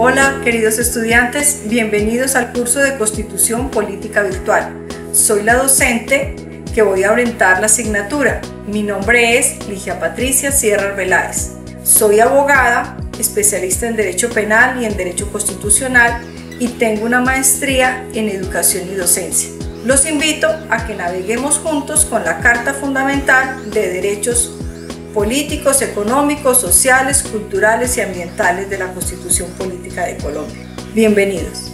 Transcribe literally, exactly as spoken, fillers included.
Hola, queridos estudiantes, bienvenidos al curso de Constitución Política Virtual. Soy la docente que voy a orientar la asignatura. Mi nombre es Ligia Patricia Sierra Arbeláez. Soy abogada, especialista en Derecho Penal y en Derecho Constitucional y tengo una maestría en Educación y Docencia. Los invito a que naveguemos juntos con la Carta Fundamental de Derechos políticos, económicos, sociales, culturales y ambientales de la Constitución Política de Colombia. Bienvenidos.